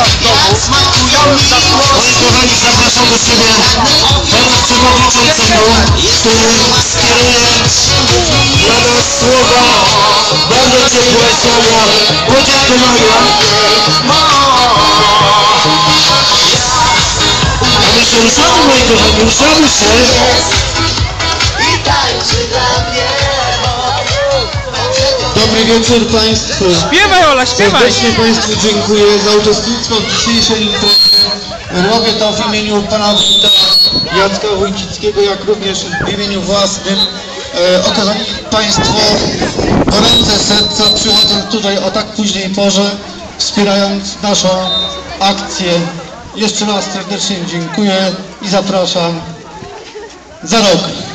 Moi kochani, zapraszam do siebie pana przewodniczącego, który skieruje dla nas słowa, bardzo ciepłe słowa podziękowania. A my się ruszamy, moi kochani, ruszamy się. Dobry wieczór Państwu. Śpiewaj, Ola, śpiewaj. Serdecznie Państwu dziękuję za uczestnictwo w dzisiejszej imprezie. Robię to w imieniu pana wójta Jacka Wójcickiego, jak również w imieniu własnym. Okazali Państwo gorące serca, przychodząc tutaj o tak późnej porze, wspierając naszą akcję. Jeszcze raz serdecznie dziękuję i zapraszam za rok.